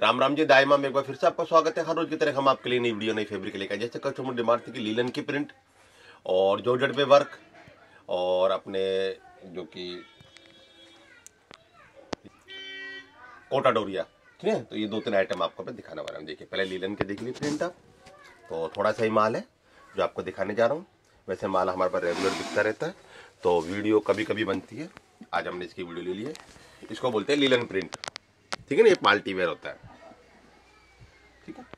राम राम जी, दाई में एक बार फिर से आपका स्वागत है। हर रोज की तरह हम आपके लिए नई वीडियो नई फैब्रिक लेकर आए। जैसे कस्टमर डिमांड थी कि लीलन की प्रिंट और जॉर्जेट पे वर्क और अपने जो कि कोटा डोरिया, ठीक है। तो ये 2-3 आइटम आपको मैं दिखाने वाला हूँ। देखिए, पहले लीलन के देख ली प्रिंट आप, तो थोड़ा सा ही माल है जो आपको दिखाने जा रहा हूँ। वैसे माल हमारे पास रेगुलर बिकता रहता है, तो वीडियो कभी कभी बनती है। आज हमने इसकी वीडियो ले ली है। इसको बोलते हैं लीलन प्रिंट, ठीक है ना। ये पार्टी वेयर होता है, ठीक है।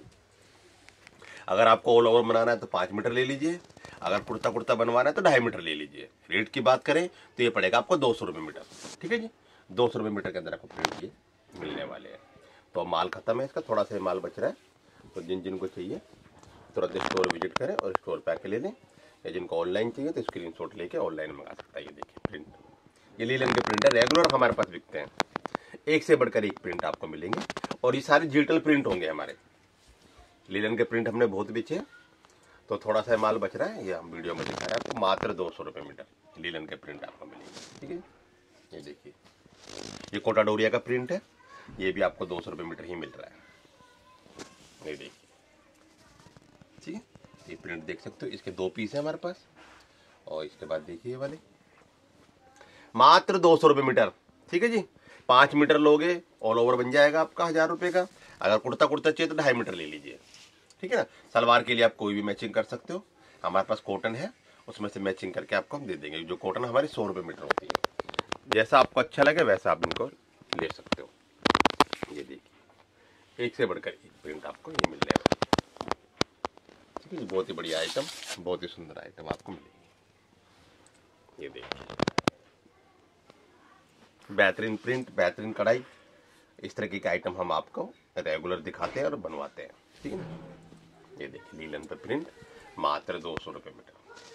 अगर आपको ऑल ओवर बनाना है तो 5 मीटर ले लीजिए। अगर कुर्ता कुर्ता बनवाना है तो 2.5 मीटर ले लीजिए। रेट की बात करें तो ये पड़ेगा आपको 200 रुपये मीटर, ठीक है जी। 200 रुपये मीटर के अंदर आपको प्रिंट ये मिलने वाले हैं। तो माल खत्म है इसका, थोड़ा सा माल बच रहा है। तो जिनको चाहिए तुरंत स्टोर विजिट करें और स्टोर पे आके ले लें, या जिनको ऑनलाइन चाहिए तो स्क्रीनशॉट लेके ऑनलाइन मंगा सकता है। ये देखिए प्रिंट, ये लीलन के प्रिंट है, रेगुलर हमारे पास बिकते हैं। एक से बढ़कर एक प्रिंट आपको मिलेंगे और ये सारे डिजिटल प्रिंट होंगे हमारे। लीलन के प्रिंट हमने बहुत बेचे, तो थोड़ा सा माल बच रहा है, ये हम वीडियो में दिखा रहे हैं आपको। मात्र 200 रुपये मीटर लीलन के प्रिंट आपको मिलेंगे, ठीक है। ये देखिए, ये कोटा डोरिया का प्रिंट है, ये भी आपको 200 रुपये मीटर ही मिल रहा है। ये देखिए, ठीक है। ये प्रिंट देख सकते हो, इसके 2 पीस है हमारे पास। और इसके बाद देखिए ये वाले मात्र 200 रुपये मीटर, ठीक है जी। 5 मीटर लोगे ऑल ओवर बन जाएगा आपका 1000 रुपये का। अगर कुर्ता कुर्ता चाहिए तो 2.5 मीटर ले लीजिए, ठीक है ना। सलवार के लिए आप कोई भी मैचिंग कर सकते हो। हमारे पास कॉटन है, उसमें से मैचिंग करके आपको हम दे देंगे। जो कॉटन हमारी 100 रुपये मीटर होती है। जैसा आपको अच्छा लगे वैसा आप इनको ले सकते हो। ये देखिए, एक से बढ़कर एक प्रिंट आपको ये मिल जाएगा, ठीक है। बहुत ही बढ़िया आइटम, बहुत ही सुंदर आइटम आपको मिलेगी। ये देखिए, बेहतरीन प्रिंट, बेहतरीन कढ़ाई, इस तरह के आइटम हम आपको रेगुलर दिखाते हैं और बनवाते हैं, ठीक है ना। ये देखिए, लीलन पे प्रिंट मात्र 200 रुपये मीटर।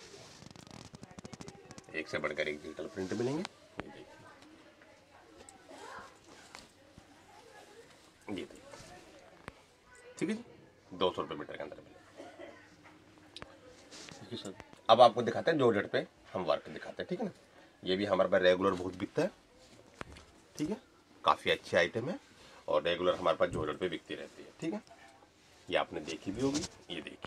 एक से बढ़कर एक डिजिटल प्रिंट मिलेंगे। ये देखिए, ये देखिए, ठीक है जी। 200 रुपये मीटर के अंदर मिलेगा। अब आपको दिखाते हैं जॉर्जेट पे हम वर्क दिखाते हैं, ठीक है ना। ये भी हमारे पास रेगुलर बहुत बिकता है, ठीक है। काफ़ी अच्छी आइटम है और रेगुलर हमारे पास जॉर्जेट पे बिकती रहती है, ठीक है। ये आपने देखी भी होगी। ये देखिए,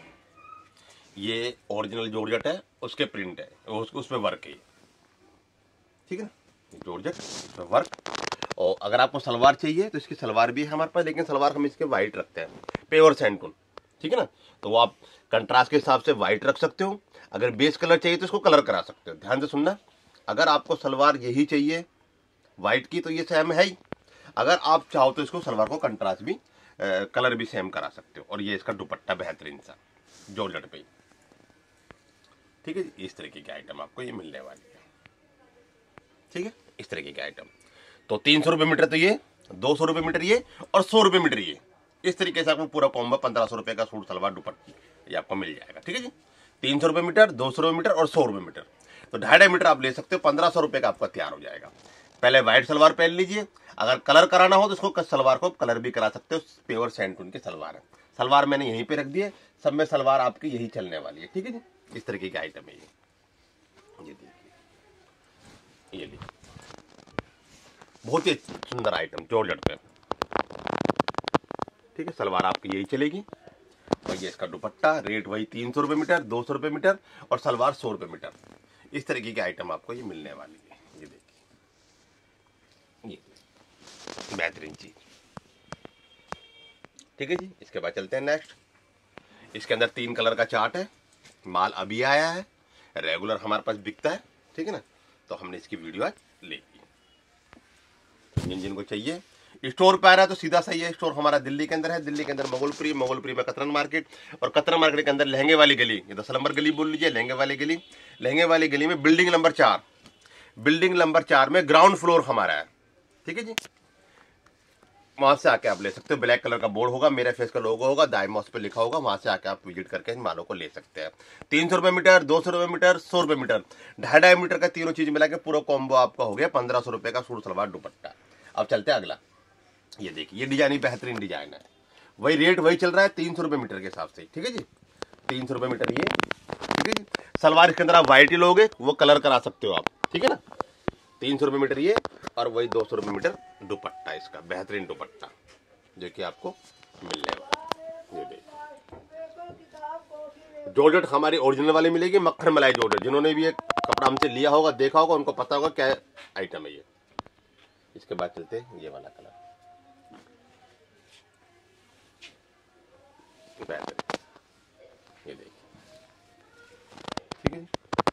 ये ओरिजिनल जॉर्जेट है, उसके प्रिंट है, उस पे वर्क है, ठीक है ना। जॉर्जेट, उस पे वर्क। और अगर आपको सलवार चाहिए तो इसकी सलवार भी है हमारे पास, लेकिन सलवार हम इसके वाइट रखते हैं, प्योर सैंटून, ठीक है ना। तो वो आप कंट्रास्ट के हिसाब से वाइट रख सकते हो। अगर बेस कलर चाहिए तो इसको कलर करा सकते हो। ध्यान से सुनना, अगर आपको सलवार यही चाहिए वाइट की तो ये सेम है ही। अगर आप चाहो तो इसको सलवार को कंट्रास्ट भी कलर भी सेम करा सकते हो। और ये इसका दुपट्टा बेहतरीन सा जॉर्जेट पे, ठीक है। इस तरीके के आइटम आपको ये मिलने वाली है, ठीक है। इस तरीके के आइटम तो 300 रुपये मीटर तो ये, 200 रुपये मीटर ये, और 100 रुपये मीटर ये। इस तरीके से आपको पूरा कॉम्बो 1500 रुपये का सूट सलवार दुपट्टा ये आपको मिल जाएगा, ठीक है जी। 300 रुपये मीटर, 200 रुपये मीटर और 100 रुपये मीटर, तो 2.5 मीटर आप ले सकते हो। 1500 रुपये का आपका तैयार हो जाएगा। पहले व्हाइट सलवार पहन लीजिए। अगर कलर कराना हो तो इसको सलवार को सलवार भी करा सकते हो। प्योर सैंटून की सलवार है। सलवार मैंने यहीं पे रख दी है, सब में सलवार आपकी यही चलने वाली है, ठीक है जी। इस तरीके की आइटम है ये देखिए, ये देखिए, बहुत ही सुंदर आइटम जॉर्जेट पे, ठीक है। सलवार आपकी यही चलेगी और ये इसका दुपट्टा। रेट वही 300 रुपये मीटर, 200 रुपये मीटर और सलवार 100 रुपये मीटर। इस तरीके की आइटम आपको ये मिलने वाली है। ये देखिए, ये बेहतरीन चीज, ठीक है जी। इसके बाद चलते हैं नेक्स्ट। इसके अंदर 3 कलर का चार्ट है। माल अभी आया है, रेगुलर हमारे पास बिकता है, ठीक है ना। तो हमने इसकी वीडियो आज ले ली। जिनको चाहिए स्टोर पे आ रहा है तो सीधा सही है। स्टोर हमारा दिल्ली के अंदर है। दिल्ली के अंदर मोगलपुरी, मोगलपुरी में कतरन मार्केट, और कतरन मार्केट के अंदर लहंगे वाली गली, ये 10 नंबर गली बोल लीजिए, लहंगे वाली गली। लहंगे वाली गली में बिल्डिंग नंबर 4, बिल्डिंग नंबर 4 में ग्राउंड फ्लोर हमारा है, ठीक है जी। वहां से आके आप ले सकते हो। ब्लैक कलर का बोर्ड होगा, मेरे फेस का लोगो होगा, दाइमॉस पे लिखा होगा। वहां से आके आप विजिट करके इन मालों को ले सकते हैं। 300 रुपये मीटर, 200 रुपये मीटर, 100 रुपये मीटर, 2.5 मीटर का तीनों चीज मिला के पूरा कॉम्बो आपका हो गया 1500 रुपये का सूट सलवार दुपट्टा। अब चलते हैं अगला। ये देखिए, ये डिजाइन ही बेहतरीन डिजाइन है। वही रेट वही चल रहा है 300 रुपये मीटर के हिसाब से, ठीक है जी। 300 रुपये मीटर ये, ठीक है जी। सलवार इसके अंदर आप व्हाइट ही लोगे, वो कलर करा सकते हो आप, ठीक है ना। 300 रुपये मीटर ये और वही 200 रुपये मीटर दुपट्टा, इसका बेहतरीन दुपट्टा, जो कि आपको मिलने वाला। ये देखिए जॉर्जेट हमारी ओरिजिनल वाली मिलेगी, मक्खन मलाई जॉर्जेट। जिन्होंने भी ये कपड़ा हमसे लिया होगा, देखा होगा, उनको पता होगा क्या आइटम है ये। इसके बाद चलते हैं ये वाला कलर, बेहतरीन, ये देखिए, ठीक है।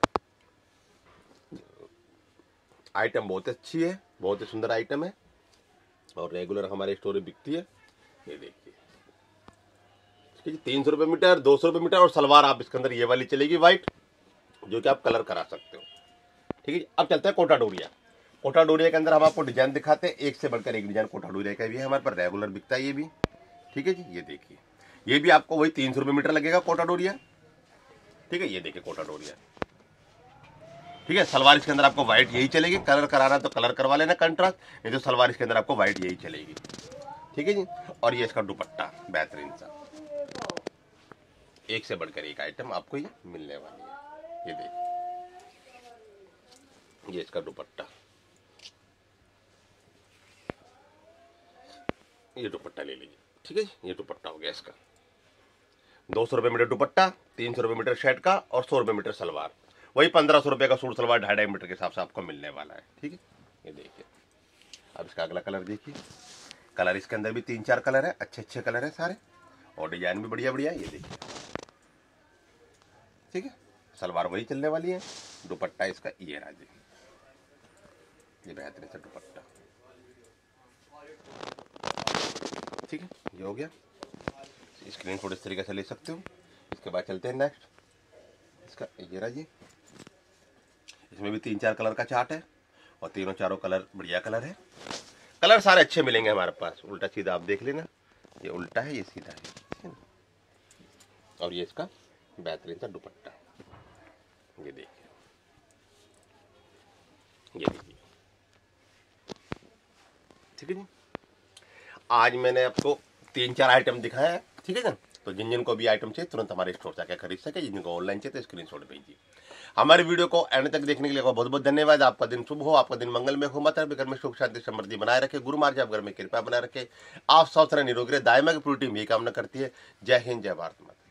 आइटम बहुत अच्छी है, बहुत ही सुंदर आइटम है और रेगुलर हमारे स्टोर में बिकती है। ये देखिए 300 रुपये मीटर, 200 रुपये मीटर। और सलवार आप इसके अंदर ये वाली चलेगी व्हाइट, जो कि आप कलर करा सकते हो, ठीक है। अब चलते हैं कोटा डोरिया। कोटा डोरिया के अंदर हम आपको डिजाइन दिखाते हैं, एक से बढ़कर एक डिजाइन कोटा डोरिया का भी है, हमारे पर रेगुलर बिकता है ये भी, ठीक है जी। ये देखिए ये भी आपको वही 300 रुपये मीटर लगेगा कोटा डोरिया, ठीक है। ये देखिए कोटा डोरिया, ठीक है। सलवार इसके अंदर आपको व्हाइट यही चलेगी, कलर कराना तो कलर करवा लेना कंट्रास्ट, नहीं तो सलवार इसके अंदर आपको व्हाइट यही चलेगी, ठीक है जी। और ये इसका दुपट्टा बेहतरीन सा, एक से बढ़कर एक आइटम आपको ये मिलने वाली है। ये देखिए ये इसका दुपट्टा, ये दुपट्टा ले लीजिए, ठीक है। ये दुपट्टा हो गया इसका 200 रुपये मीटर दुपट्टा, 300 रुपये मीटर शर्ट का और 100 रुपये मीटर सलवार। वही 1500 रुपये का सूट सलवार 2.5 मीटर के हिसाब से आपको मिलने वाला है, ठीक है। ये देखिए अब इसका अगला कलर देखिए। कलर इसके अंदर भी 3-4 कलर है, अच्छे अच्छे कलर है सारे, और डिजाइन भी बढ़िया बढ़िया है। ये देखिए, ठीक है। सलवार वही चलने वाली है, दुपट्टा इसका ये राजी, ये बेहतरीन सा दुपट्टा, ठीक है। ये हो गया, स्क्रीनशॉट इस तरीके से ले सकते हो। इसके बाद चलते हैं नेक्स्ट, इसका ये राजी। इसमें भी 3-4 कलर का चार्ट है और तीनों चारों कलर बढ़िया कलर है। कलर सारे अच्छे मिलेंगे हमारे पास। उल्टा सीधा आप देख लेना, ये उल्टा है, ये सीधा है, ठीक है। और ये इसका बेहतरीन सा दुपट्टा, ये देखिए, ये देखिए, ठीक है जी। आज मैंने आपको 3-4 आइटम दिखाया है, ठीक है ना। तो जिन जिन को भी आइटम चाहिए तुरंत हमारे स्टोर से आकर खरीद सके, जिनको ऑनलाइन चाहिए तो स्क्रीनशॉट भेजिए। हमारे वीडियो को एंड तक देखने के लिए बहुत बहुत धन्यवाद। आपका दिन शुभ हो, आपका दिन मंगलमय हो, माता घर में सुख शांति समृद्धि बनाए रखे, गुरु महाराज आप घर में कृपा बनाए रखे, आप स्वस्थ निरोगी रहे, दायमा की पूरी टीम यही कामना करती है। जय हिंद, जय भारत माता।